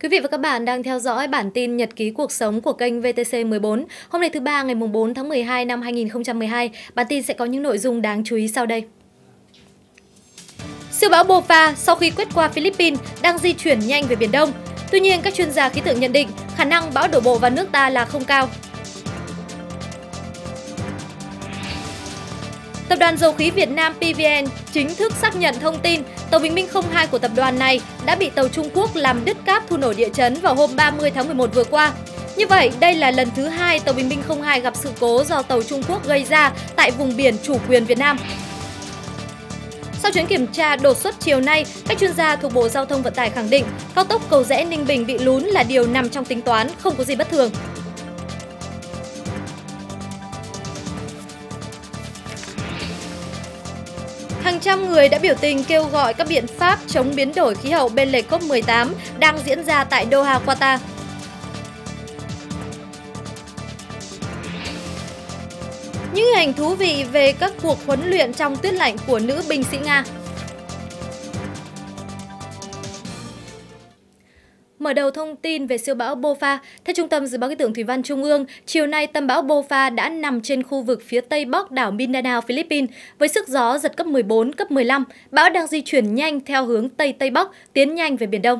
Quý vị và các bạn đang theo dõi bản tin nhật ký cuộc sống của kênh VTC14. Hôm nay thứ ba ngày 4 tháng 12 năm 2012, bản tin sẽ có những nội dung đáng chú ý sau đây. Siêu bão Bopha sau khi quét qua Philippines đang di chuyển nhanh về Biển Đông. Tuy nhiên, các chuyên gia khí tượng nhận định khả năng bão đổ bộ vào nước ta là không cao. Tập đoàn Dầu khí Việt Nam PVN chính thức xác nhận thông tin tàu Bình Minh 02 của tập đoàn này đã bị tàu Trung Quốc làm đứt cáp thu nổ địa chấn vào hôm 30 tháng 11 vừa qua. Như vậy, đây là lần thứ hai tàu Bình Minh 02 gặp sự cố do tàu Trung Quốc gây ra tại vùng biển chủ quyền Việt Nam. Sau chuyến kiểm tra đột xuất chiều nay, các chuyên gia thuộc Bộ Giao thông Vận tải khẳng định cao tốc Cầu Giẽ - Ninh Bình bị lún là điều nằm trong tính toán, không có gì bất thường. Hàng trăm người đã biểu tình kêu gọi các biện pháp chống biến đổi khí hậu bên lề COP18 đang diễn ra tại Doha, Qatar. Những hình ảnh thú vị về các cuộc huấn luyện trong tuyết lạnh của nữ binh sĩ Nga. Mở đầu thông tin về siêu bão Bopha, theo Trung tâm Dự báo Khí tượng Thủy văn Trung ương, chiều nay tâm bão Bopha đã nằm trên khu vực phía tây bắc đảo Mindanao, Philippines với sức gió giật cấp 14, cấp 15. Bão đang di chuyển nhanh theo hướng tây-tây bắc, tiến nhanh về Biển Đông.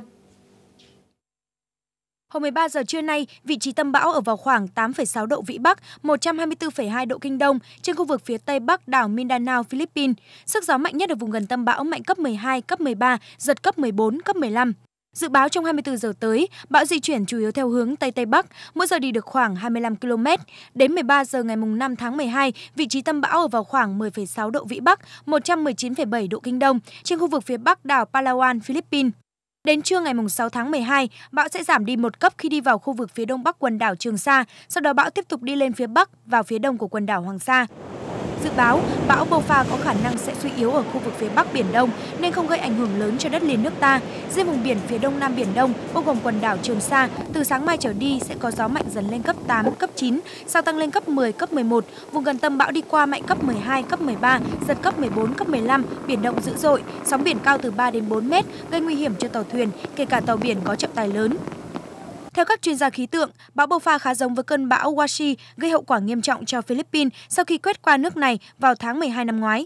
Hồi 13 giờ trưa nay, vị trí tâm bão ở vào khoảng 8,6 độ Vĩ Bắc, 124,2 độ Kinh Đông trên khu vực phía tây bắc đảo Mindanao, Philippines. Sức gió mạnh nhất ở vùng gần tâm bão mạnh cấp 12, cấp 13, giật cấp 14, cấp 15. Dự báo trong 24 giờ tới, bão di chuyển chủ yếu theo hướng Tây-Tây Bắc, mỗi giờ đi được khoảng 25 km. Đến 13 giờ ngày 5 tháng 12, vị trí tâm bão ở vào khoảng 10,6 độ Vĩ Bắc, 119,7 độ Kinh Đông trên khu vực phía bắc đảo Palawan, Philippines. Đến trưa ngày 6 tháng 12, bão sẽ giảm đi một cấp khi đi vào khu vực phía đông bắc quần đảo Trường Sa, sau đó bão tiếp tục đi lên phía bắc vào phía đông của quần đảo Hoàng Sa. Dự báo, bão Bopha có khả năng sẽ suy yếu ở khu vực phía Bắc Biển Đông nên không gây ảnh hưởng lớn cho đất liền nước ta. Riêng vùng biển phía Đông Nam Biển Đông, bao gồm quần đảo Trường Sa, từ sáng mai trở đi sẽ có gió mạnh dần lên cấp 8, cấp 9, sau tăng lên cấp 10, cấp 11. Vùng gần tâm bão đi qua mạnh cấp 12, cấp 13, giật cấp 14, cấp 15, biển động dữ dội, sóng biển cao từ 3 đến 4 mét, gây nguy hiểm cho tàu thuyền, kể cả tàu biển có trọng tài lớn. Theo các chuyên gia khí tượng, bão Bopha khá giống với cơn bão Washi gây hậu quả nghiêm trọng cho Philippines sau khi quét qua nước này vào tháng 12 năm ngoái.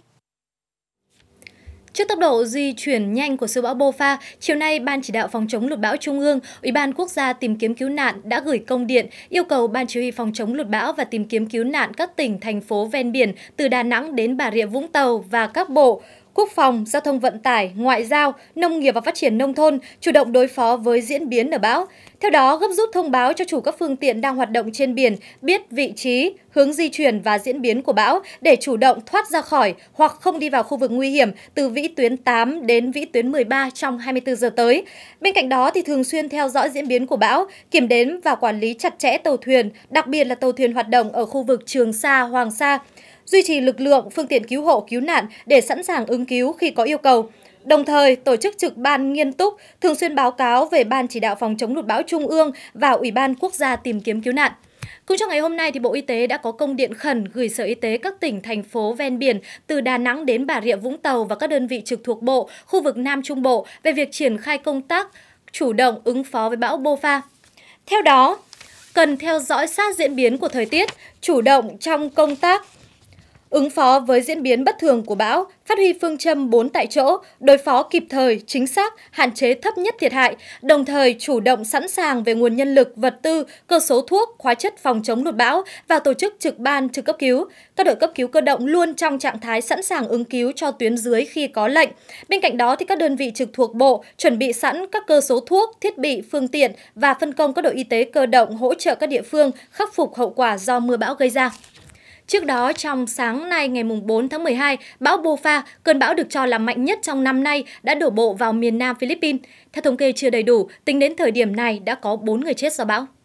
Trước tốc độ di chuyển nhanh của siêu bão Bopha, chiều nay Ban Chỉ đạo Phòng chống lụt bão Trung ương, Ủy ban Quốc gia tìm kiếm cứu nạn đã gửi công điện yêu cầu Ban Chỉ huy Phòng chống lụt bão và tìm kiếm cứu nạn các tỉnh, thành phố ven biển từ Đà Nẵng đến Bà Rịa Vũng Tàu và các bộ Quốc phòng, Giao thông Vận tải, Ngoại giao, Nông nghiệp và Phát triển Nông thôn chủ động đối phó với diễn biến ở bão. Theo đó, gấp rút thông báo cho chủ các phương tiện đang hoạt động trên biển biết vị trí, hướng di chuyển và diễn biến của bão để chủ động thoát ra khỏi hoặc không đi vào khu vực nguy hiểm từ vĩ tuyến 8 đến vĩ tuyến 13 trong 24 giờ tới. Bên cạnh đó, thì thường xuyên theo dõi diễn biến của bão, kiểm đếm và quản lý chặt chẽ tàu thuyền, đặc biệt là tàu thuyền hoạt động ở khu vực Trường Sa, Hoàng Sa, duy trì lực lượng, phương tiện cứu hộ, cứu nạn để sẵn sàng ứng cứu khi có yêu cầu. Đồng thời, tổ chức trực ban nghiêm túc, thường xuyên báo cáo về Ban Chỉ đạo Phòng chống lụt bão Trung ương và Ủy ban Quốc gia tìm kiếm cứu nạn. Cũng trong ngày hôm nay, thì Bộ Y tế đã có công điện khẩn gửi Sở Y tế các tỉnh, thành phố ven biển từ Đà Nẵng đến Bà Rịa Vũng Tàu và các đơn vị trực thuộc Bộ, khu vực Nam Trung Bộ về việc triển khai công tác chủ động ứng phó với bão Bopha. Theo đó, cần theo dõi sát diễn biến của thời tiết, chủ động trong công tác ứng phó với diễn biến bất thường của bão, phát huy phương châm 4 tại chỗ, đối phó kịp thời, chính xác, hạn chế thấp nhất thiệt hại, đồng thời chủ động sẵn sàng về nguồn nhân lực, vật tư, cơ số thuốc, hóa chất phòng chống lụt bão và tổ chức trực ban trực cấp cứu. Các đội cấp cứu cơ động luôn trong trạng thái sẵn sàng ứng cứu cho tuyến dưới khi có lệnh. Bên cạnh đó, thì các đơn vị trực thuộc Bộ chuẩn bị sẵn các cơ số thuốc, thiết bị, phương tiện và phân công các đội y tế cơ động hỗ trợ các địa phương khắc phục hậu quả do mưa bão gây ra. Trước đó, trong sáng nay ngày 4 tháng 12, bão Bopha, cơn bão được cho là mạnh nhất trong năm nay, đã đổ bộ vào miền Nam Philippines. Theo thống kê chưa đầy đủ, tính đến thời điểm này đã có 4 người chết do bão.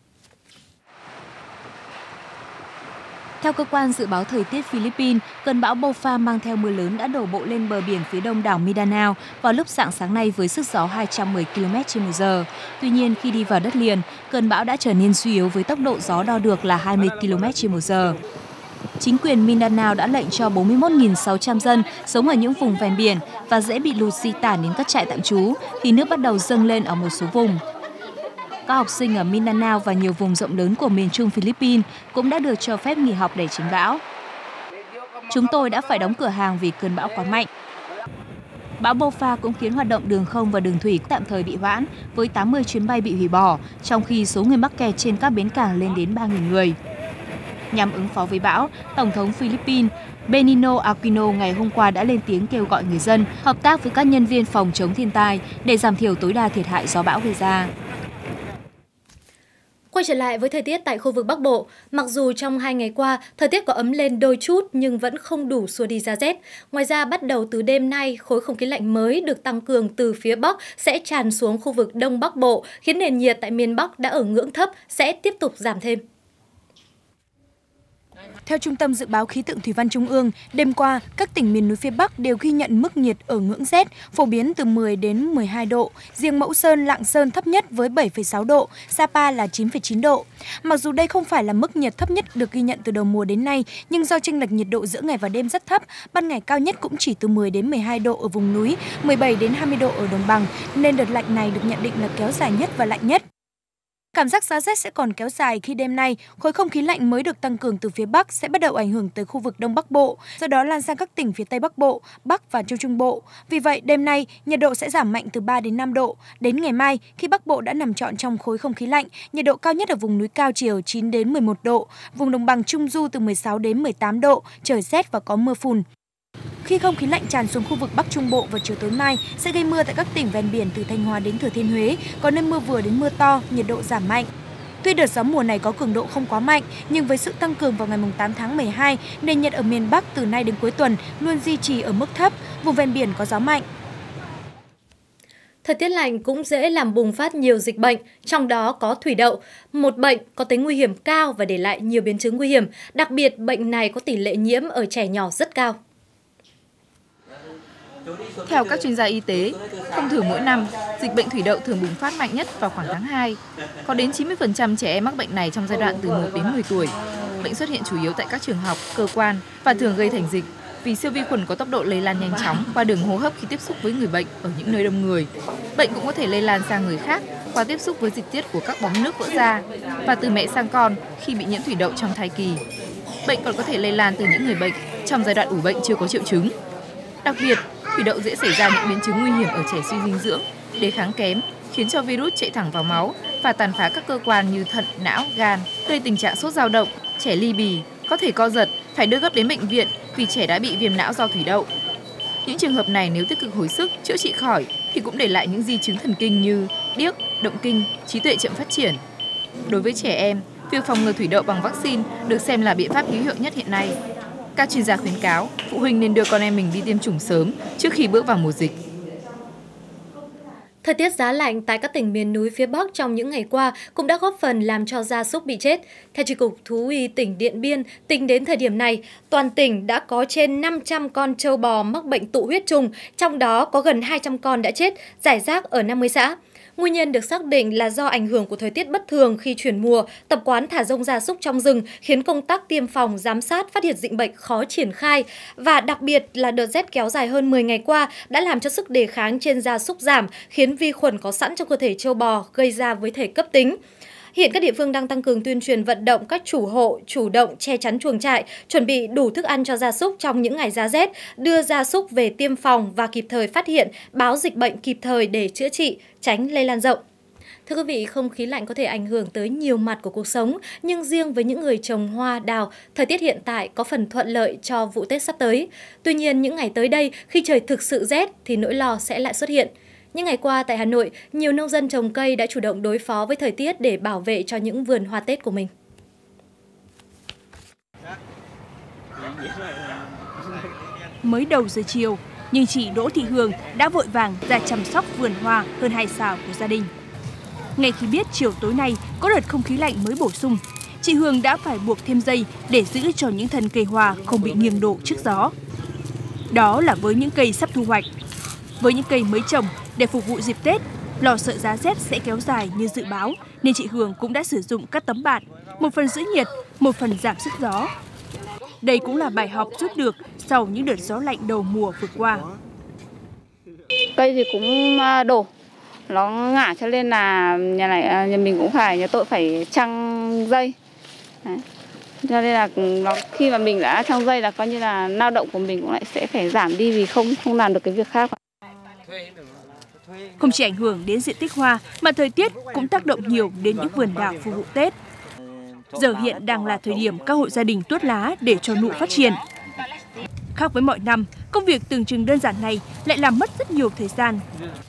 Theo cơ quan dự báo thời tiết Philippines, cơn bão Bopha mang theo mưa lớn đã đổ bộ lên bờ biển phía đông đảo Mindanao vào lúc rạng sáng nay với sức gió 210 km/h. Tuy nhiên, khi đi vào đất liền, cơn bão đã trở nên suy yếu với tốc độ gió đo được là 20 km/h. Chính quyền Mindanao đã lệnh cho 41.600 dân sống ở những vùng ven biển và dễ bị lụt di tản đến các trại tạm trú khi nước bắt đầu dâng lên ở một số vùng. Các học sinh ở Mindanao và nhiều vùng rộng lớn của miền Trung Philippines cũng đã được cho phép nghỉ học để tránh bão. Chúng tôi đã phải đóng cửa hàng vì cơn bão quá mạnh. Bão Bopha cũng khiến hoạt động đường không và đường thủy tạm thời bị hoãn, với 80 chuyến bay bị hủy bỏ, trong khi số người mắc kẹt trên các bến cảng lên đến 3.000 người. Nhằm ứng phó với bão, Tổng thống Philippines Benigno Aquino ngày hôm qua đã lên tiếng kêu gọi người dân hợp tác với các nhân viên phòng chống thiên tai để giảm thiểu tối đa thiệt hại do bão gây ra. Quay trở lại với thời tiết tại khu vực Bắc Bộ, mặc dù trong 2 ngày qua, thời tiết có ấm lên đôi chút nhưng vẫn không đủ xua đi giá rét. Ngoài ra, bắt đầu từ đêm nay, khối không khí lạnh mới được tăng cường từ phía Bắc sẽ tràn xuống khu vực Đông Bắc Bộ, khiến nền nhiệt tại miền Bắc đã ở ngưỡng thấp sẽ tiếp tục giảm thêm. Theo Trung tâm Dự báo Khí tượng Thủy văn Trung ương, đêm qua, các tỉnh miền núi phía Bắc đều ghi nhận mức nhiệt ở ngưỡng rét, phổ biến từ 10 đến 12 độ. Riêng Mẫu Sơn, Lạng Sơn thấp nhất với 7,6 độ, Sapa là 9,9 độ. Mặc dù đây không phải là mức nhiệt thấp nhất được ghi nhận từ đầu mùa đến nay, nhưng do chênh lệch nhiệt độ giữa ngày và đêm rất thấp, ban ngày cao nhất cũng chỉ từ 10 đến 12 độ ở vùng núi, 17 đến 20 độ ở đồng bằng, nên đợt lạnh này được nhận định là kéo dài nhất và lạnh nhất. Cảm giác giá rét sẽ còn kéo dài khi đêm nay, khối không khí lạnh mới được tăng cường từ phía Bắc sẽ bắt đầu ảnh hưởng tới khu vực Đông Bắc Bộ, sau đó lan sang các tỉnh phía Tây Bắc Bộ, Bắc và Trung Trung Bộ. Vì vậy, đêm nay, nhiệt độ sẽ giảm mạnh từ 3 đến 5 độ. Đến ngày mai, khi Bắc Bộ đã nằm trọn trong khối không khí lạnh, nhiệt độ cao nhất ở vùng núi cao chiều 9 đến 11 độ, vùng đồng bằng Trung Du từ 16 đến 18 độ, trời rét và có mưa phùn. Khi không khí lạnh tràn xuống khu vực Bắc Trung Bộ vào chiều tối mai sẽ gây mưa tại các tỉnh ven biển từ Thanh Hóa đến Thừa Thiên Huế, có nơi mưa vừa đến mưa to, nhiệt độ giảm mạnh. Tuy đợt gió mùa này có cường độ không quá mạnh, nhưng với sự tăng cường vào ngày 8 tháng 12, nền nhiệt ở miền Bắc từ nay đến cuối tuần luôn duy trì ở mức thấp, vùng ven biển có gió mạnh. Thời tiết lạnh cũng dễ làm bùng phát nhiều dịch bệnh, trong đó có thủy đậu, một bệnh có tính nguy hiểm cao và để lại nhiều biến chứng nguy hiểm. Đặc biệt, bệnh này có tỷ lệ nhiễm ở trẻ nhỏ rất cao. Theo các chuyên gia y tế, thông thường mỗi năm, dịch bệnh thủy đậu thường bùng phát mạnh nhất vào khoảng tháng 2. Có đến 90% trẻ em mắc bệnh này trong giai đoạn từ 1 đến 10 tuổi. Bệnh xuất hiện chủ yếu tại các trường học, cơ quan và thường gây thành dịch vì siêu vi khuẩn có tốc độ lây lan nhanh chóng qua đường hô hấp khi tiếp xúc với người bệnh ở những nơi đông người. Bệnh cũng có thể lây lan sang người khác qua tiếp xúc với dịch tiết của các bóng nước vỡ ra và từ mẹ sang con khi bị nhiễm thủy đậu trong thai kỳ. Bệnh còn có thể lây lan từ những người bệnh trong giai đoạn ủ bệnh chưa có triệu chứng. Đặc biệt, thủy đậu dễ xảy ra những biến chứng nguy hiểm ở trẻ suy dinh dưỡng, đề kháng kém, khiến cho virus chạy thẳng vào máu và tàn phá các cơ quan như thận, não, gan, gây tình trạng sốt dao động, trẻ ly bì, có thể co giật, phải đưa gấp đến bệnh viện vì trẻ đã bị viêm não do thủy đậu. Những trường hợp này nếu tích cực hồi sức, chữa trị khỏi thì cũng để lại những di chứng thần kinh như điếc, động kinh, trí tuệ chậm phát triển. Đối với trẻ em, việc phòng ngừa thủy đậu bằng vaccine được xem là biện pháp hữu hiệu nhất hiện nay. Các chuyên gia khuyến cáo, phụ huynh nên đưa con em mình đi tiêm chủng sớm trước khi bước vào mùa dịch. Thời tiết giá lạnh tại các tỉnh miền núi phía Bắc trong những ngày qua cũng đã góp phần làm cho gia súc bị chết. Theo Chi cục Thú y tỉnh Điện Biên, tính đến thời điểm này, toàn tỉnh đã có trên 500 con trâu bò mắc bệnh tụ huyết trùng, trong đó có gần 200 con đã chết, rải rác ở 50 xã. Nguyên nhân được xác định là do ảnh hưởng của thời tiết bất thường khi chuyển mùa, tập quán thả rông gia súc trong rừng khiến công tác tiêm phòng, giám sát, phát hiện dịch bệnh khó triển khai. Và đặc biệt là đợt rét kéo dài hơn 10 ngày qua đã làm cho sức đề kháng trên gia súc giảm, khiến vi khuẩn có sẵn trong cơ thể trâu bò gây ra với thể cấp tính. Hiện các địa phương đang tăng cường tuyên truyền vận động các chủ hộ chủ động che chắn chuồng trại, chuẩn bị đủ thức ăn cho gia súc trong những ngày giá rét, đưa gia súc về tiêm phòng và kịp thời phát hiện, báo dịch bệnh kịp thời để chữa trị, tránh lây lan rộng. Thưa quý vị, không khí lạnh có thể ảnh hưởng tới nhiều mặt của cuộc sống, nhưng riêng với những người trồng hoa, đào, thời tiết hiện tại có phần thuận lợi cho vụ Tết sắp tới. Tuy nhiên, những ngày tới đây, khi trời thực sự rét thì nỗi lo sẽ lại xuất hiện. Những ngày qua tại Hà Nội, nhiều nông dân trồng cây đã chủ động đối phó với thời tiết để bảo vệ cho những vườn hoa Tết của mình. Mới đầu giờ chiều, nhưng chị Đỗ Thị Hương đã vội vàng ra chăm sóc vườn hoa hơn 2 sào của gia đình. Ngay khi biết chiều tối nay có đợt không khí lạnh mới bổ sung, chị Hương đã phải buộc thêm dây để giữ cho những thân cây hoa không bị nghiêng đổ trước gió. Đó là với những cây sắp thu hoạch. Với những cây mới trồng để phục vụ dịp Tết, lo sợ giá rét sẽ kéo dài như dự báo, nên chị Hương cũng đã sử dụng các tấm bạt, một phần giữ nhiệt, một phần giảm sức gió. Đây cũng là bài học rút được sau những đợt gió lạnh đầu mùa vừa qua. Cây thì cũng đổ, nó ngả cho nên là nhà mình cũng phải, nhà tôi phải trăng dây. Đấy. Cho nên là khi mà mình đã trăng dây là coi như là lao động của mình cũng lại sẽ phải giảm đi vì không làm được cái việc khác. Không chỉ ảnh hưởng đến diện tích hoa mà thời tiết cũng tác động nhiều đến những vườn đào phục vụ Tết. Giờ hiện đang là thời điểm các hộ gia đình tuốt lá để cho nụ phát triển. Khác với mọi năm, công việc tưởng chừng đơn giản này lại làm mất rất nhiều thời gian.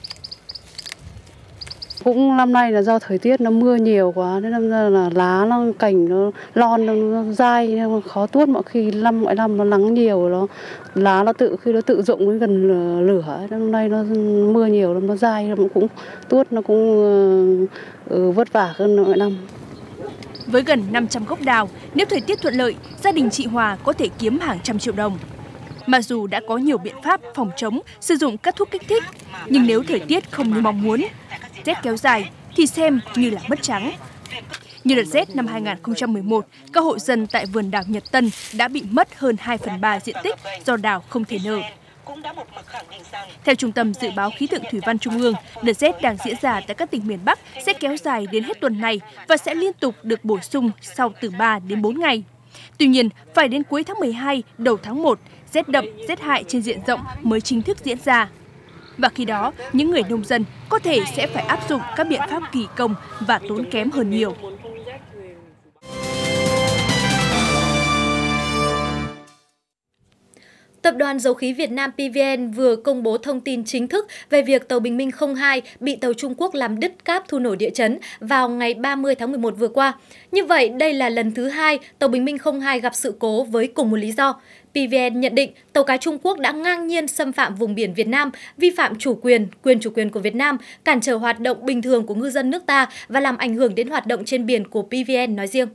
Cũng năm nay là do thời tiết nó mưa nhiều quá, nên năm nay là lá nó cành nó lon nó dai, nó khó tuốt. Mọi khi mọi năm nó nắng nhiều, lá nó tự rụng đến gần lửa. Năm nay nó mưa nhiều, nó dai, nó cũng tuốt, nó cũng vất vả hơn mọi năm. Với gần 500 gốc đào, nếu thời tiết thuận lợi, gia đình chị Hòa có thể kiếm hàng trăm triệu đồng. Mặc dù đã có nhiều biện pháp phòng chống, sử dụng các thuốc kích thích, nhưng nếu thời tiết không như mong muốn, rét kéo dài thì xem như là mất trắng. Như đợt rét năm 2011, các hộ dân tại vườn đào Nhật Tân đã bị mất hơn 2/3 diện tích do đào không thể nở. Theo Trung tâm Dự báo Khí tượng Thủy văn Trung ương, đợt rét đang diễn ra tại các tỉnh miền Bắc sẽ kéo dài đến hết tuần này và sẽ liên tục được bổ sung sau từ 3 đến 4 ngày. Tuy nhiên, phải đến cuối tháng 12, đầu tháng 1, rét đậm, rét hại trên diện rộng mới chính thức diễn ra. Và khi đó, những người nông dân có thể sẽ phải áp dụng các biện pháp kỳ công và tốn kém hơn nhiều. Tập đoàn Dầu khí Việt Nam PVN vừa công bố thông tin chính thức về việc tàu Bình Minh 02 bị tàu Trung Quốc làm đứt cáp thu nổ địa chấn vào ngày 30 tháng 11 vừa qua. Như vậy, đây là lần thứ hai tàu Bình Minh 02 gặp sự cố với cùng một lý do. PVN nhận định tàu cá Trung Quốc đã ngang nhiên xâm phạm vùng biển Việt Nam, vi phạm quyền chủ quyền của Việt Nam, cản trở hoạt động bình thường của ngư dân nước ta và làm ảnh hưởng đến hoạt động trên biển của PVN nói riêng.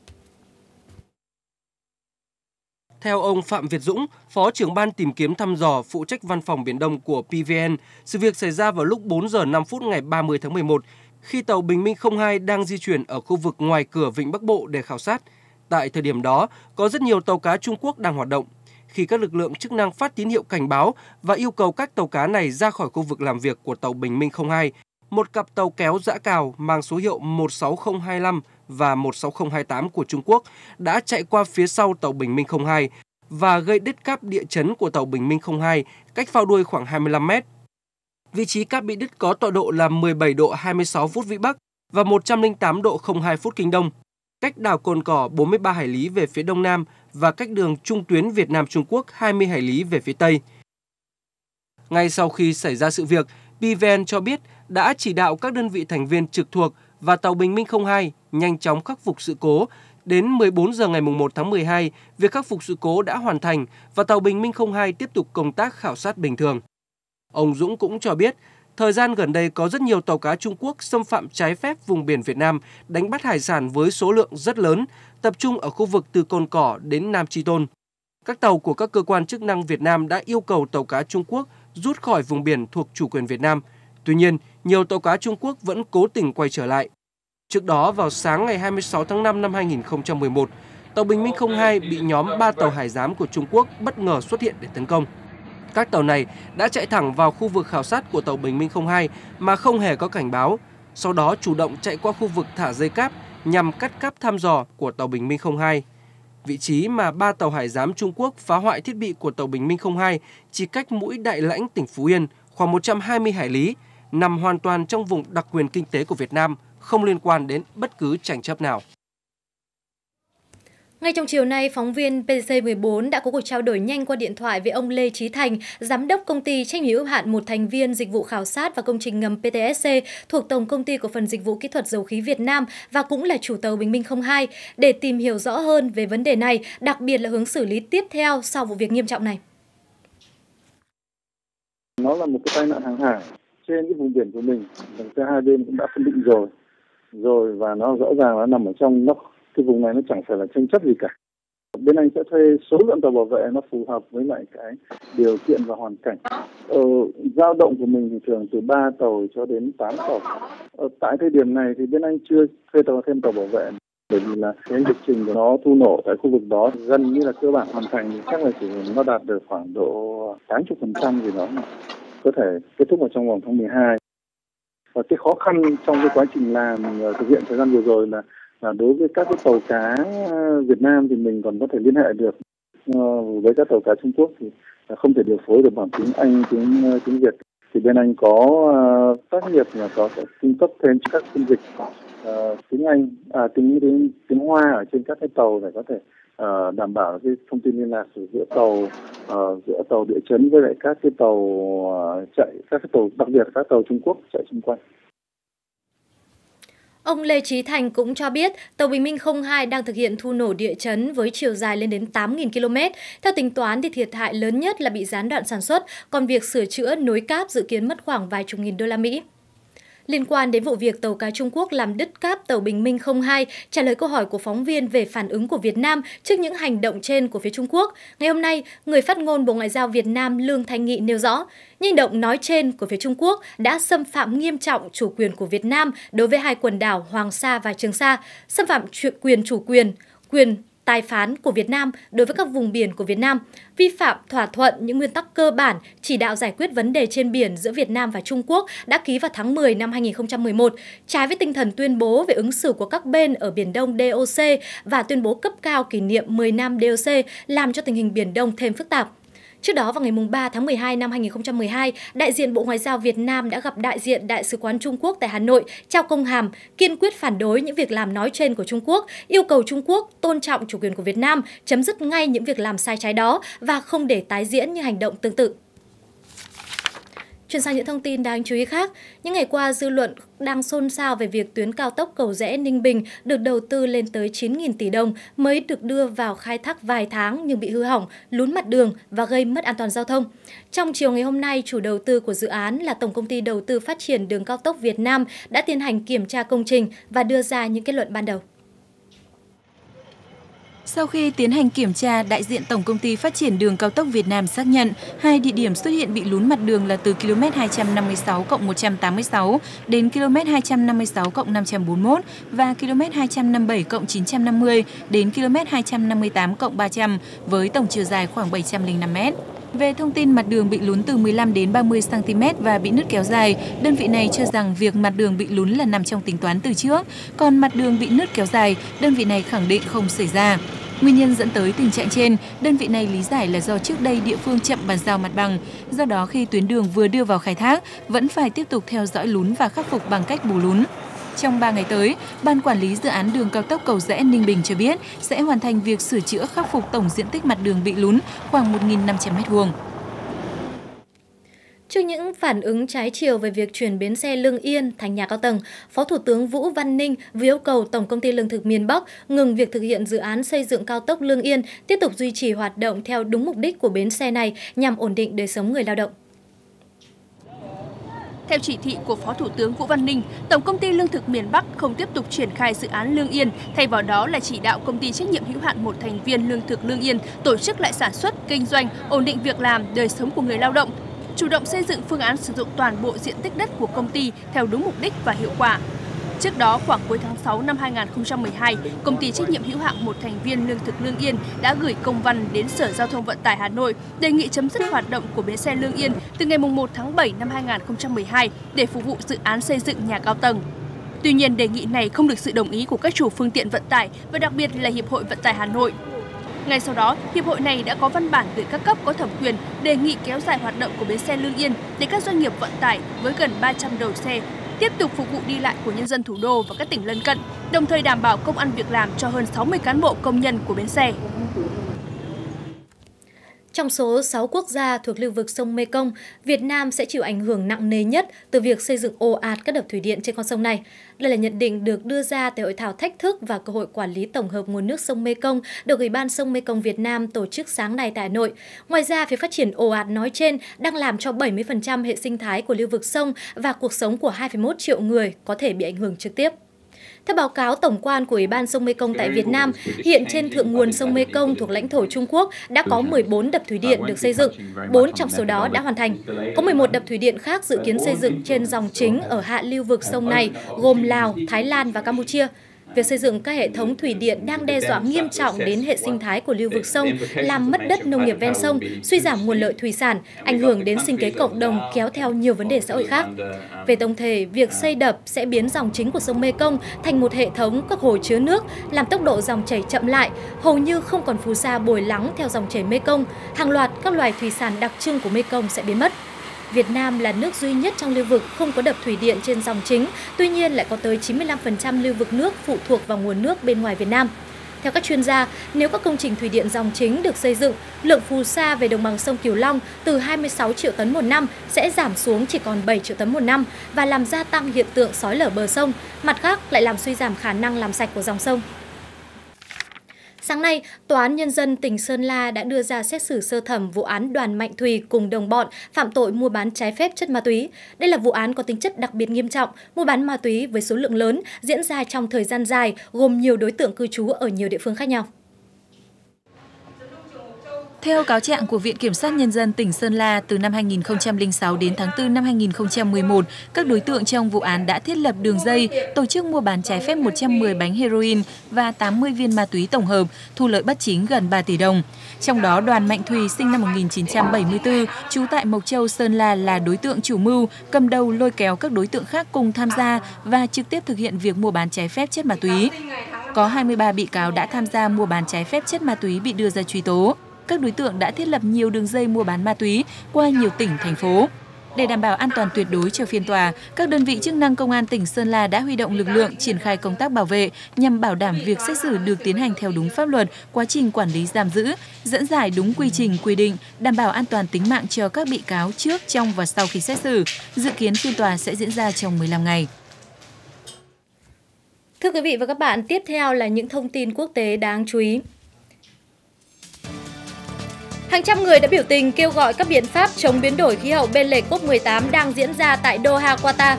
Theo ông Phạm Việt Dũng, Phó trưởng ban tìm kiếm thăm dò phụ trách văn phòng Biển Đông của PVN, sự việc xảy ra vào lúc 4 giờ 5 phút ngày 30 tháng 11, khi tàu Bình Minh 02 đang di chuyển ở khu vực ngoài cửa Vịnh Bắc Bộ để khảo sát. Tại thời điểm đó, có rất nhiều tàu cá Trung Quốc đang hoạt động. Khi các lực lượng chức năng phát tín hiệu cảnh báo và yêu cầu các tàu cá này ra khỏi khu vực làm việc của tàu Bình Minh 02, một cặp tàu kéo giã cào mang số hiệu 16025 và 16028 của Trung Quốc đã chạy qua phía sau tàu Bình Minh 02 và gây đứt cáp địa chấn của tàu Bình Minh 02 cách phao đuôi khoảng 25 mét. Vị trí cáp bị đứt có tọa độ là 17 độ 26 phút Vĩ Bắc và 108 độ 02 phút Kinh Đông, cách đảo Cồn Cỏ 43 hải lý về phía Đông Nam và cách đường trung tuyến Việt Nam-Trung Quốc 20 hải lý về phía Tây. Ngay sau khi xảy ra sự việc, PVN cho biết đã chỉ đạo các đơn vị thành viên trực thuộc và tàu Bình Minh 02 nhanh chóng khắc phục sự cố. Đến 14 giờ ngày 1 tháng 12, việc khắc phục sự cố đã hoàn thành và tàu Bình Minh 02 tiếp tục công tác khảo sát bình thường. Ông Dũng cũng cho biết, thời gian gần đây có rất nhiều tàu cá Trung Quốc xâm phạm trái phép vùng biển Việt Nam, đánh bắt hải sản với số lượng rất lớn, tập trung ở khu vực từ Cồn Cỏ đến Nam Chi Tôn. Các tàu của các cơ quan chức năng Việt Nam đã yêu cầu tàu cá Trung Quốc rút khỏi vùng biển thuộc chủ quyền Việt Nam. Tuy nhiên, nhiều tàu cá Trung Quốc vẫn cố tình quay trở lại. Trước đó, vào sáng ngày 26 tháng 5 năm 2011, tàu Bình Minh 02 bị nhóm 3 tàu hải giám của Trung Quốc bất ngờ xuất hiện để tấn công. Các tàu này đã chạy thẳng vào khu vực khảo sát của tàu Bình Minh 02 mà không hề có cảnh báo, sau đó chủ động chạy qua khu vực thả dây cáp nhằm cắt cáp thăm dò của tàu Bình Minh 02. Vị trí mà 3 tàu hải giám Trung Quốc phá hoại thiết bị của tàu Bình Minh 02 chỉ cách mũi Đại Lãnh, tỉnh Phú Yên khoảng 120 hải lý, nằm hoàn toàn trong vùng đặc quyền kinh tế của Việt Nam, không liên quan đến bất cứ tranh chấp nào. Ngay trong chiều nay, phóng viên PC14 đã có cuộc trao đổi nhanh qua điện thoại với ông Lê Chí Thành, giám đốc công ty trách nhiệm hữu hạn một thành viên dịch vụ khảo sát và công trình ngầm PTSC thuộc Tổng công ty cổ phần dịch vụ kỹ thuật dầu khí Việt Nam và cũng là chủ tàu Bình Minh 02 để tìm hiểu rõ hơn về vấn đề này, đặc biệt là hướng xử lý tiếp theo sau vụ việc nghiêm trọng này. Nó là một cái tai nạn hàng hải trên cái vùng biển của mình, cả hai bên cũng đã phân định rồi và nó rõ ràng nó nằm ở trong cái vùng này, nó chẳng phải là tranh chấp gì cả. Bên anh sẽ thuê số lượng tàu bảo vệ nó phù hợp với lại cái điều kiện và hoàn cảnh. Dao động của mình thì thường từ 3 tàu cho đến 8 tàu. Tại thời điểm này thì bên anh chưa thuê thêm tàu bảo vệ, bởi vì là cái lịch trình của nó thu nổ tại khu vực đó gần như là cơ bản hoàn thành, thì chắc là chỉ nó đạt được khoảng độ 80% gì đó, có thể kết thúc vào trong vòng tháng 12. Và cái khó khăn trong cái quá trình làm thực hiện thời gian vừa rồi là đối với các cái tàu cá Việt Nam thì mình còn có thể liên hệ được, với các tàu cá Trung Quốc thì không thể điều phối được bằng tiếng Anh, tiếng Việt. Thì bên anh có tác nghiệp là có thể cung cấp thêm các phiên dịch tiếng Anh, tiếng Hoa ở trên các cái tàu để có thể đảm bảo cái thông tin liên lạc giữa tàu địa chấn với lại các cái tàu đặc biệt các tàu Trung Quốc chạy xung quanh. Ông Lê Chí Thành cũng cho biết tàu Bình Minh 02 đang thực hiện thu nổ địa chấn với chiều dài lên đến 8.000 km. Theo tính toán thì thiệt hại lớn nhất là bị gián đoạn sản xuất, còn việc sửa chữa nối cáp dự kiến mất khoảng vài chục nghìn đô la Mỹ. Liên quan đến vụ việc tàu cá Trung Quốc làm đứt cáp tàu Bình Minh 02, trả lời câu hỏi của phóng viên về phản ứng của Việt Nam trước những hành động trên của phía Trung Quốc, ngày hôm nay, người phát ngôn Bộ Ngoại giao Việt Nam Lương Thanh Nghị nêu rõ, những hành động nói trên của phía Trung Quốc đã xâm phạm nghiêm trọng chủ quyền của Việt Nam đối với hai quần đảo Hoàng Sa và Trường Sa, xâm phạm quyền tài phán của Việt Nam đối với các vùng biển của Việt Nam, vi phạm thỏa thuận những nguyên tắc cơ bản chỉ đạo giải quyết vấn đề trên biển giữa Việt Nam và Trung Quốc đã ký vào tháng 10 năm 2011, trái với tinh thần tuyên bố về ứng xử của các bên ở Biển Đông DOC và tuyên bố cấp cao kỷ niệm 10 năm DOC, làm cho tình hình Biển Đông thêm phức tạp. Trước đó, vào ngày 3 tháng 12 năm 2012, đại diện Bộ Ngoại giao Việt Nam đã gặp đại diện Đại sứ quán Trung Quốc tại Hà Nội, trao công hàm, kiên quyết phản đối những việc làm nói trên của Trung Quốc, yêu cầu Trung Quốc tôn trọng chủ quyền của Việt Nam, chấm dứt ngay những việc làm sai trái đó và không để tái diễn những hành động tương tự. Chuyển sang những thông tin đáng chú ý khác, những ngày qua dư luận đang xôn xao về việc tuyến cao tốc Cầu Giẽ - Ninh Bình được đầu tư lên tới 9.000 tỷ đồng mới được đưa vào khai thác vài tháng nhưng bị hư hỏng, lún mặt đường và gây mất an toàn giao thông. Trong chiều ngày hôm nay, chủ đầu tư của dự án là Tổng công ty Đầu tư Phát triển Đường cao tốc Việt Nam đã tiến hành kiểm tra công trình và đưa ra những kết luận ban đầu. Sau khi tiến hành kiểm tra, đại diện Tổng công ty Phát triển Đường cao tốc Việt Nam xác nhận hai địa điểm xuất hiện bị lún mặt đường là từ km 256+186 đến km 256+541 và km 257+950 đến km 258+300 với tổng chiều dài khoảng 705 m. Về thông tin mặt đường bị lún từ 15 đến 30 cm và bị nứt kéo dài, đơn vị này cho rằng việc mặt đường bị lún là nằm trong tính toán từ trước, còn mặt đường bị nứt kéo dài, đơn vị này khẳng định không xảy ra. Nguyên nhân dẫn tới tình trạng trên, đơn vị này lý giải là do trước đây địa phương chậm bàn giao mặt bằng, do đó khi tuyến đường vừa đưa vào khai thác, vẫn phải tiếp tục theo dõi lún và khắc phục bằng cách bù lún. Trong 3 ngày tới, Ban Quản lý Dự án Đường cao tốc Cầu Giẽ - Ninh Bình cho biết sẽ hoàn thành việc sửa chữa khắc phục tổng diện tích mặt đường bị lún khoảng 1.500 m². Trước những phản ứng trái chiều về việc chuyển bến xe Lương Yên thành nhà cao tầng, Phó Thủ tướng Vũ Văn Ninh vừa yêu cầu Tổng công ty Lương thực miền Bắc ngừng việc thực hiện dự án xây dựng cao tốc Lương Yên, tiếp tục duy trì hoạt động theo đúng mục đích của bến xe này nhằm ổn định đời sống người lao động. Theo chỉ thị của Phó Thủ tướng Vũ Văn Ninh, Tổng công ty Lương thực miền Bắc không tiếp tục triển khai dự án Lương Yên, thay vào đó là chỉ đạo công ty trách nhiệm hữu hạn một thành viên Lương thực Lương Yên tổ chức lại sản xuất, kinh doanh, ổn định việc làm, đời sống của người lao động, chủ động xây dựng phương án sử dụng toàn bộ diện tích đất của công ty theo đúng mục đích và hiệu quả. Trước đó, khoảng cuối tháng 6 năm 2012, công ty trách nhiệm hữu hạn một thành viên Lương thực Lương Yên đã gửi công văn đến Sở Giao thông Vận tải Hà Nội đề nghị chấm dứt hoạt động của bến xe Lương Yên từ ngày 1 tháng 7 năm 2012 để phục vụ dự án xây dựng nhà cao tầng. Tuy nhiên, đề nghị này không được sự đồng ý của các chủ phương tiện vận tải và đặc biệt là Hiệp hội Vận tải Hà Nội. Ngay sau đó, Hiệp hội này đã có văn bản gửi các cấp có thẩm quyền đề nghị kéo dài hoạt động của bến xe Lương Yên để các doanh nghiệp vận tải với gần 300 đầu xe tiếp tục phục vụ đi lại của nhân dân thủ đô và các tỉnh lân cận, đồng thời đảm bảo công ăn việc làm cho hơn 60 cán bộ công nhân của bến xe. Trong số 6 quốc gia thuộc lưu vực sông Mekong, Việt Nam sẽ chịu ảnh hưởng nặng nề nhất từ việc xây dựng ồ ạt các đập thủy điện trên con sông này. Đây là nhận định được đưa ra tại hội thảo thách thức và cơ hội quản lý tổng hợp nguồn nước sông Mekong được Ủy ban sông Mekong Việt Nam tổ chức sáng nay tại Hà Nội. Ngoài ra, việc phát triển ồ ạt nói trên đang làm cho 70% hệ sinh thái của lưu vực sông và cuộc sống của 2,1 triệu người có thể bị ảnh hưởng trực tiếp. Theo báo cáo tổng quan của Ủy ban sông Mekong tại Việt Nam, hiện trên thượng nguồn sông Mekong thuộc lãnh thổ Trung Quốc đã có 14 đập thủy điện được xây dựng, 4 trong số đó đã hoàn thành. Có 11 đập thủy điện khác dự kiến xây dựng trên dòng chính ở hạ lưu vực sông này, gồm Lào, Thái Lan và Campuchia. Việc xây dựng các hệ thống thủy điện đang đe dọa nghiêm trọng đến hệ sinh thái của lưu vực sông, làm mất đất nông nghiệp ven sông, suy giảm nguồn lợi thủy sản, ảnh hưởng đến sinh kế cộng đồng, kéo theo nhiều vấn đề xã hội khác. Về tổng thể, việc xây đập sẽ biến dòng chính của sông Mekong thành một hệ thống các hồ chứa nước, làm tốc độ dòng chảy chậm lại, hầu như không còn phù sa bồi lắng theo dòng chảy Mekong. Hàng loạt các loài thủy sản đặc trưng của Mekong sẽ biến mất. Việt Nam là nước duy nhất trong lưu vực không có đập thủy điện trên dòng chính, tuy nhiên lại có tới 95% lưu vực nước phụ thuộc vào nguồn nước bên ngoài Việt Nam. Theo các chuyên gia, nếu các công trình thủy điện dòng chính được xây dựng, lượng phù sa về đồng bằng sông Cửu Long từ 26 triệu tấn một năm sẽ giảm xuống chỉ còn 7 triệu tấn một năm và làm gia tăng hiện tượng xói lở bờ sông, mặt khác lại làm suy giảm khả năng làm sạch của dòng sông. Sáng nay, Tòa án Nhân dân tỉnh Sơn La đã đưa ra xét xử sơ thẩm vụ án Đoàn Mạnh Thùy cùng đồng bọn phạm tội mua bán trái phép chất ma túy. Đây là vụ án có tính chất đặc biệt nghiêm trọng, mua bán ma túy với số lượng lớn, diễn ra trong thời gian dài, gồm nhiều đối tượng cư trú ở nhiều địa phương khác nhau. Theo cáo trạng của Viện Kiểm sát Nhân dân tỉnh Sơn La, từ năm 2006 đến tháng 4 năm 2011, các đối tượng trong vụ án đã thiết lập đường dây, tổ chức mua bán trái phép 110 bánh heroin và 80 viên ma túy tổng hợp, thu lợi bất chính gần 3 tỷ đồng. Trong đó, Đoàn Mạnh Thùy sinh năm 1974, trú tại Mộc Châu, Sơn La là đối tượng chủ mưu, cầm đầu lôi kéo các đối tượng khác cùng tham gia và trực tiếp thực hiện việc mua bán trái phép chất ma túy. Có 23 bị cáo đã tham gia mua bán trái phép chất ma túy bị đưa ra truy tố. Các đối tượng đã thiết lập nhiều đường dây mua bán ma túy qua nhiều tỉnh, thành phố. Để đảm bảo an toàn tuyệt đối cho phiên tòa, các đơn vị chức năng Công an tỉnh Sơn La đã huy động lực lượng triển khai công tác bảo vệ nhằm bảo đảm việc xét xử được tiến hành theo đúng pháp luật, quá trình quản lý giam giữ, dẫn giải đúng quy trình quy định, đảm bảo an toàn tính mạng cho các bị cáo trước, trong và sau khi xét xử. Dự kiến phiên tòa sẽ diễn ra trong 15 ngày. Thưa quý vị và các bạn, tiếp theo là những thông tin quốc tế đáng chú ý. Hàng trăm người đã biểu tình kêu gọi các biện pháp chống biến đổi khí hậu bên lề COP18 đang diễn ra tại Doha, Qatar.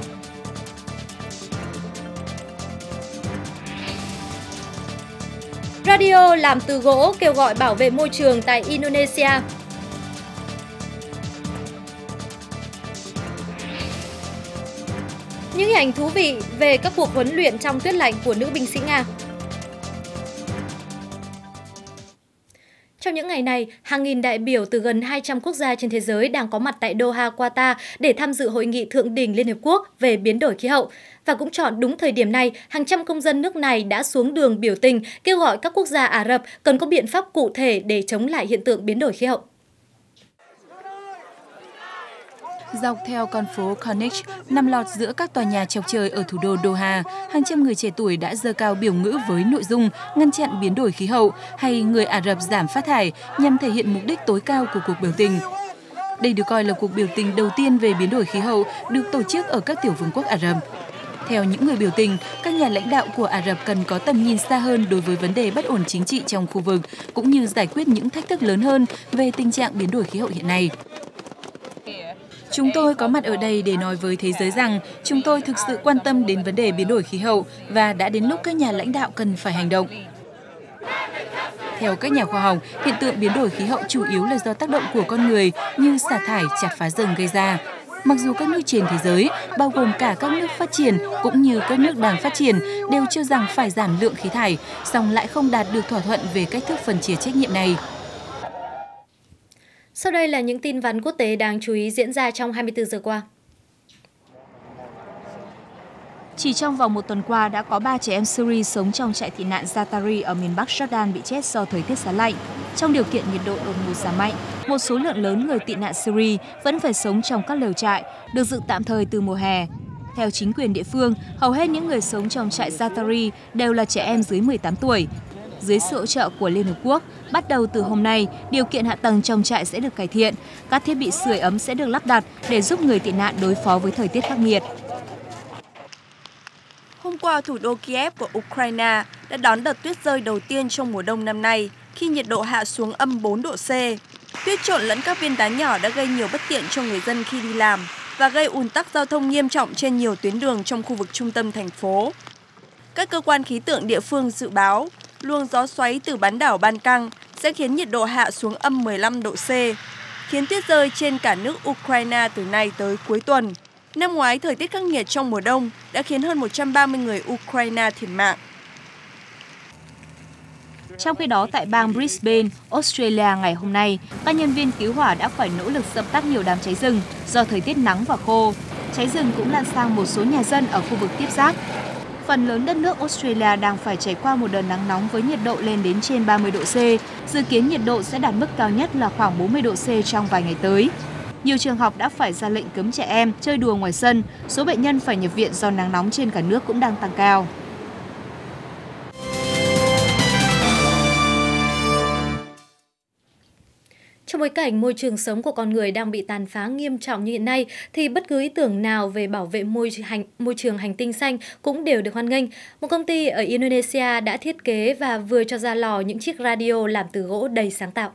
Radio làm từ gỗ kêu gọi bảo vệ môi trường tại Indonesia. Những hình ảnh thú vị về các cuộc huấn luyện trong tuyết lạnh của nữ binh sĩ Nga. Trong những ngày này, hàng nghìn đại biểu từ gần 200 quốc gia trên thế giới đang có mặt tại Doha, Qatar để tham dự hội nghị thượng đỉnh Liên Hợp Quốc về biến đổi khí hậu. Và cũng chọn đúng thời điểm này, hàng trăm công dân nước này đã xuống đường biểu tình kêu gọi các quốc gia Ả Rập cần có biện pháp cụ thể để chống lại hiện tượng biến đổi khí hậu. Dọc theo con phố Corniche, nằm lọt giữa các tòa nhà chọc trời ở thủ đô Doha, hàng trăm người trẻ tuổi đã giơ cao biểu ngữ với nội dung ngăn chặn biến đổi khí hậu hay người Ả Rập giảm phát thải nhằm thể hiện mục đích tối cao của cuộc biểu tình. Đây được coi là cuộc biểu tình đầu tiên về biến đổi khí hậu được tổ chức ở các tiểu vương quốc Ả Rập. Theo những người biểu tình, các nhà lãnh đạo của Ả Rập cần có tầm nhìn xa hơn đối với vấn đề bất ổn chính trị trong khu vực, cũng như giải quyết những thách thức lớn hơn về tình trạng biến đổi khí hậu hiện nay. Chúng tôi có mặt ở đây để nói với thế giới rằng chúng tôi thực sự quan tâm đến vấn đề biến đổi khí hậu và đã đến lúc các nhà lãnh đạo cần phải hành động. Theo các nhà khoa học, hiện tượng biến đổi khí hậu chủ yếu là do tác động của con người như xả thải, chặt phá rừng gây ra. Mặc dù các nước trên thế giới, bao gồm cả các nước phát triển cũng như các nước đang phát triển, đều cho rằng phải giảm lượng khí thải, song lại không đạt được thỏa thuận về cách thức phân chia trách nhiệm này. Sau đây là những tin vắn quốc tế đáng chú ý diễn ra trong 24 giờ qua. Chỉ trong vòng một tuần qua, đã có 3 trẻ em Syria sống trong trại tị nạn Zaatari ở miền Bắc Jordan bị chết do thời tiết giá lạnh. Trong điều kiện nhiệt độ đột ngột giảm mạnh, một số lượng lớn người tị nạn Syria vẫn phải sống trong các lều trại, được dựng tạm thời từ mùa hè. Theo chính quyền địa phương, hầu hết những người sống trong trại Zaatari đều là trẻ em dưới 18 tuổi. Dưới sự hỗ trợ của Liên Hợp Quốc, bắt đầu từ hôm nay, điều kiện hạ tầng trong trại sẽ được cải thiện. Các thiết bị sưởi ấm sẽ được lắp đặt để giúp người tị nạn đối phó với thời tiết khắc nghiệt. Hôm qua, thủ đô Kiev của Ukraine đã đón đợt tuyết rơi đầu tiên trong mùa đông năm nay khi nhiệt độ hạ xuống âm 4 độ C. Tuyết trộn lẫn các viên đá nhỏ đã gây nhiều bất tiện cho người dân khi đi làm và gây ùn tắc giao thông nghiêm trọng trên nhiều tuyến đường trong khu vực trung tâm thành phố. Các cơ quan khí tượng địa phương dự báo, luồng gió xoáy từ bán đảo Ban Căng sẽ khiến nhiệt độ hạ xuống âm 15 độ C, khiến tuyết rơi trên cả nước Ukraine từ nay tới cuối tuần. Năm ngoái, thời tiết khắc nghiệt trong mùa đông đã khiến hơn 130 người Ukraine thiệt mạng. Trong khi đó, tại bang Brisbane, Australia ngày hôm nay, các nhân viên cứu hỏa đã phải nỗ lực dập tắt nhiều đám cháy rừng do thời tiết nắng và khô. Cháy rừng cũng lan sang một số nhà dân ở khu vực tiếp giáp. Phần lớn đất nước Australia đang phải trải qua một đợt nắng nóng với nhiệt độ lên đến trên 30 độ C. Dự kiến nhiệt độ sẽ đạt mức cao nhất là khoảng 40 độ C trong vài ngày tới. Nhiều trường học đã phải ra lệnh cấm trẻ em chơi đùa ngoài sân. Số bệnh nhân phải nhập viện do nắng nóng trên cả nước cũng đang tăng cao. Trong bối cảnh môi trường sống của con người đang bị tàn phá nghiêm trọng như hiện nay, thì bất cứ ý tưởng nào về bảo vệ môi trường hành tinh xanh cũng đều được hoan nghênh. Một công ty ở Indonesia đã thiết kế và vừa cho ra lò những chiếc radio làm từ gỗ đầy sáng tạo.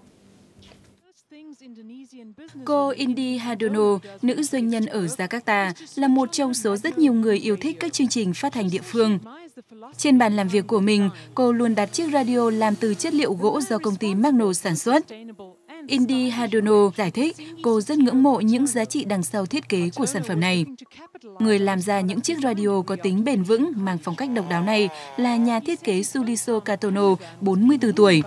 Cô Indi Hardono, nữ doanh nhân ở Jakarta, là một trong số rất nhiều người yêu thích các chương trình phát thanh địa phương. Trên bàn làm việc của mình, cô luôn đặt chiếc radio làm từ chất liệu gỗ do công ty Magno sản xuất. Indi Hardono giải thích cô rất ngưỡng mộ những giá trị đằng sau thiết kế của sản phẩm này. Người làm ra những chiếc radio có tính bền vững mang phong cách độc đáo này là nhà thiết kế Suliso Katono, 44 tuổi.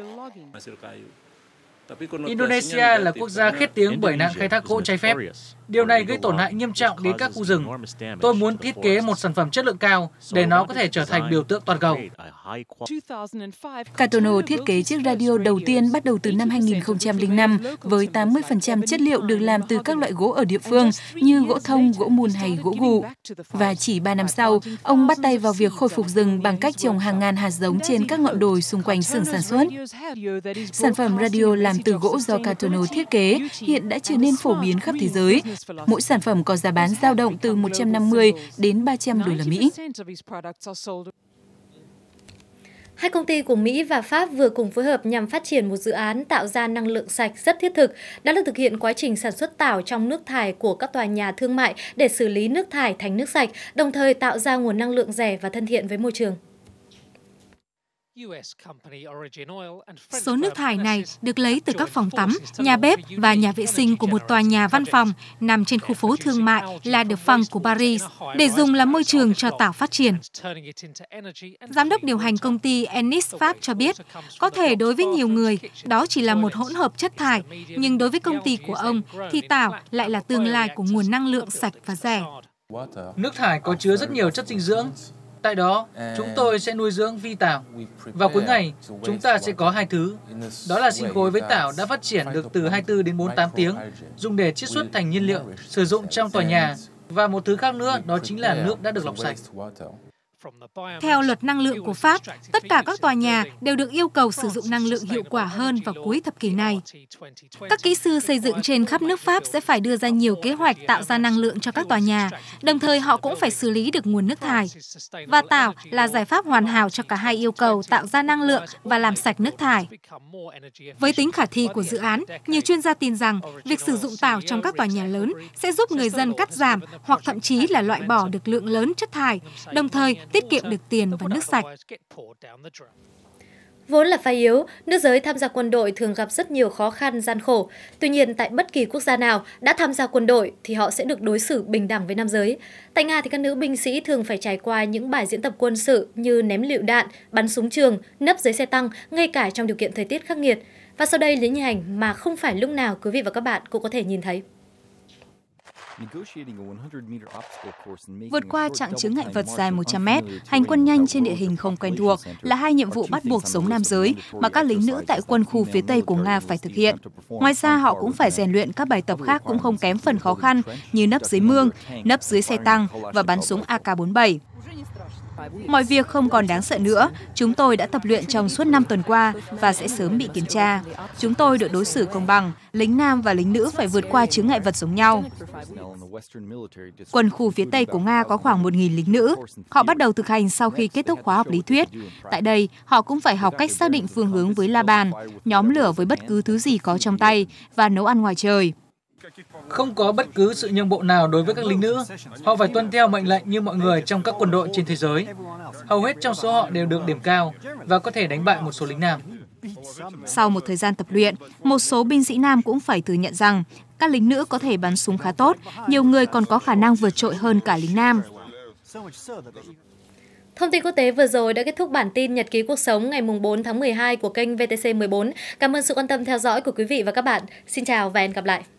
Indonesia là quốc gia khét tiếng bởi nạn khai thác gỗ trái phép. Điều này gây tổn hại nghiêm trọng đến các khu rừng. Tôi muốn thiết kế một sản phẩm chất lượng cao để nó có thể trở thành biểu tượng toàn cầu. Katono thiết kế chiếc radio đầu tiên bắt đầu từ năm 2005 với 80% chất liệu được làm từ các loại gỗ ở địa phương như gỗ thông, gỗ mùn hay gỗ gù. Và chỉ 3 năm sau, ông bắt tay vào việc khôi phục rừng bằng cách trồng hàng ngàn hạt giống trên các ngọn đồi xung quanh xưởng sản xuất. Sản phẩm radio làm từ gỗ do Katono thiết kế hiện đã trở nên phổ biến khắp thế giới. Mỗi sản phẩm có giá bán dao động từ 150 đến 300 đô la Mỹ. Hai công ty của Mỹ và Pháp vừa cùng phối hợp nhằm phát triển một dự án tạo ra năng lượng sạch rất thiết thực. Đó là thực hiện quá trình sản xuất tảo trong nước thải của các tòa nhà thương mại để xử lý nước thải thành nước sạch, đồng thời tạo ra nguồn năng lượng rẻ và thân thiện với môi trường. Số nước thải này được lấy từ các phòng tắm, nhà bếp và nhà vệ sinh của một tòa nhà văn phòng nằm trên khu phố thương mại La Défense của Paris để dùng làm môi trường cho tảo phát triển. Giám đốc điều hành công ty Enis Pháp cho biết, có thể đối với nhiều người, đó chỉ là một hỗn hợp chất thải, nhưng đối với công ty của ông thì tảo lại là tương lai của nguồn năng lượng sạch và rẻ. Nước thải có chứa rất nhiều chất dinh dưỡng. Tại đó, chúng tôi sẽ nuôi dưỡng vi tảo. Vào cuối ngày, chúng ta sẽ có hai thứ. Đó là sinh khối với tảo đã phát triển được từ 24 đến 48 tiếng, dùng để chiết xuất thành nhiên liệu, sử dụng trong tòa nhà. Và một thứ khác nữa, đó chính là nước đã được lọc sạch. Theo luật năng lượng của Pháp, tất cả các tòa nhà đều được yêu cầu sử dụng năng lượng hiệu quả hơn vào cuối thập kỷ này. Các kỹ sư xây dựng trên khắp nước Pháp sẽ phải đưa ra nhiều kế hoạch tạo ra năng lượng cho các tòa nhà, đồng thời họ cũng phải xử lý được nguồn nước thải. Và tảo là giải pháp hoàn hảo cho cả hai yêu cầu tạo ra năng lượng và làm sạch nước thải. Với tính khả thi của dự án, nhiều chuyên gia tin rằng việc sử dụng tảo trong các tòa nhà lớn sẽ giúp người dân cắt giảm hoặc thậm chí là loại bỏ được lượng lớn chất thải, đồng thời tiết kiệm được tiền và nước sạch. Vốn là phái yếu, nữ giới tham gia quân đội thường gặp rất nhiều khó khăn, gian khổ. Tuy nhiên, tại bất kỳ quốc gia nào đã tham gia quân đội thì họ sẽ được đối xử bình đẳng với nam giới. Tại Nga thì các nữ binh sĩ thường phải trải qua những bài diễn tập quân sự như ném lựu đạn, bắn súng trường, nấp dưới xe tăng, ngay cả trong điều kiện thời tiết khắc nghiệt. Và sau đây là những hình ảnh mà không phải lúc nào quý vị và các bạn cũng có thể nhìn thấy. Vượt qua chặng chướng ngại vật dài 100 mét, hành quân nhanh trên địa hình không quen thuộc là hai nhiệm vụ bắt buộc sống nam giới mà các lính nữ tại quân khu phía Tây của Nga phải thực hiện. Ngoài ra, họ cũng phải rèn luyện các bài tập khác cũng không kém phần khó khăn như nấp dưới mương, nấp dưới xe tăng và bắn súng AK-47. Mọi việc không còn đáng sợ nữa, chúng tôi đã tập luyện trong suốt 5 tuần qua và sẽ sớm bị kiểm tra. Chúng tôi được đối xử công bằng, lính nam và lính nữ phải vượt qua chướng ngại vật giống nhau. Quân khu phía Tây của Nga có khoảng 1.000 lính nữ. Họ bắt đầu thực hành sau khi kết thúc khóa học lý thuyết. Tại đây, họ cũng phải học cách xác định phương hướng với la bàn, nhóm lửa với bất cứ thứ gì có trong tay và nấu ăn ngoài trời. Không có bất cứ sự nhượng bộ nào đối với các lính nữ. Họ phải tuân theo mệnh lệnh như mọi người trong các quân đội trên thế giới. Hầu hết trong số họ đều được điểm cao và có thể đánh bại một số lính nam. Sau một thời gian tập luyện, một số binh sĩ nam cũng phải thừa nhận rằng các lính nữ có thể bắn súng khá tốt, nhiều người còn có khả năng vượt trội hơn cả lính nam. Thông tin quốc tế vừa rồi đã kết thúc bản tin Nhật ký cuộc sống ngày 4 tháng 12 của kênh VTC14. Cảm ơn sự quan tâm theo dõi của quý vị và các bạn. Xin chào và hẹn gặp lại.